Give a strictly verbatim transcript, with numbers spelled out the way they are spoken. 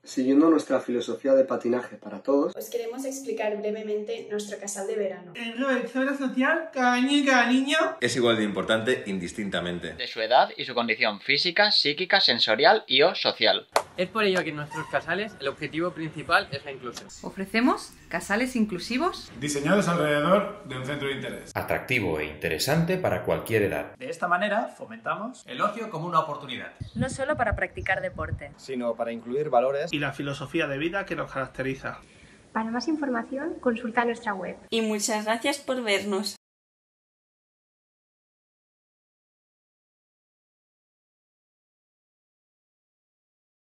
Siguiendo nuestra filosofía de patinaje para todos, os queremos explicar brevemente nuestro casal de verano. En nuestra obra social, cada niño y cada niña es igual de importante indistintamente. De su edad y su condición física, psíquica, sensorial y o social. Es por ello que en nuestros casales el objetivo principal es la inclusión. Ofrecemos casales inclusivos diseñados alrededor de un centro de interés. Atractivo e interesante para cualquier edad. De esta manera fomentamos el ocio como una oportunidad. No solo para practicar deporte, sino para incluir valores y la filosofía de vida que nos caracteriza. Para más información, consulta nuestra web. Y muchas gracias por vernos.